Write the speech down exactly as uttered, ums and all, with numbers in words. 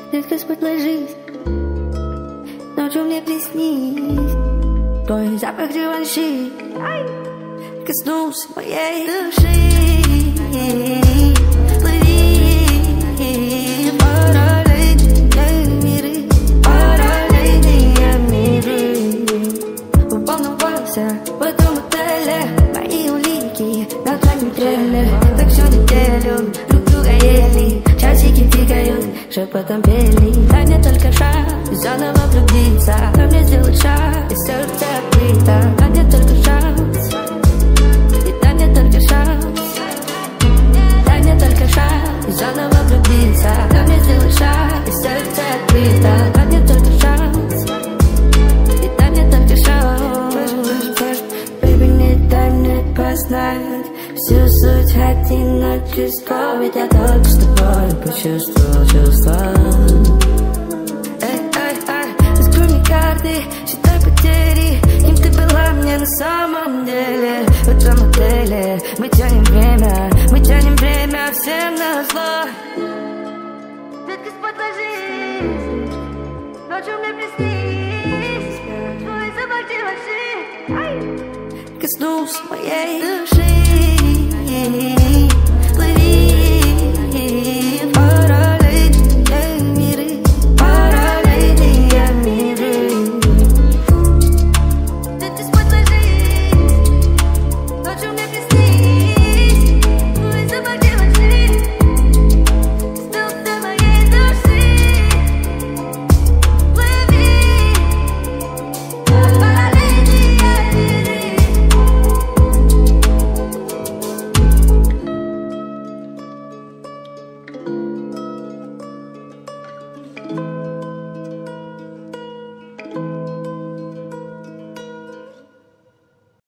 Редко спать ложись, ночью мне приснись твой запах реванши коснулся моей души. Плыви параллельные миры, параллельные миры. Волновался в этом отеле, мои улики на твоем трейле. Так всю неделю друг друга ели, часики тикают, шепотом пели. Дай мне только шанс заново влюбиться, дай мне сделать шаг, и сердце открыто. Дай мне только шанс, и дай мне только шанс. Дай мне только шанс заново влюбиться, дай мне сделать шаг, и сердце открыто. Дай мне только шанс, и дай мне только шанс. Baby, не дай мне познать всю суть одиночества, ведь я только с тобой почувствовал чувства. Эй, эй, эй, раскрой мне карты, считай потери, кем ты была мне на самом деле. В этом отеле мы тянем время, мы тянем время всем на зло. Детка, спать ложись, ночью мне приснись твой запах реванши коснулся моей души.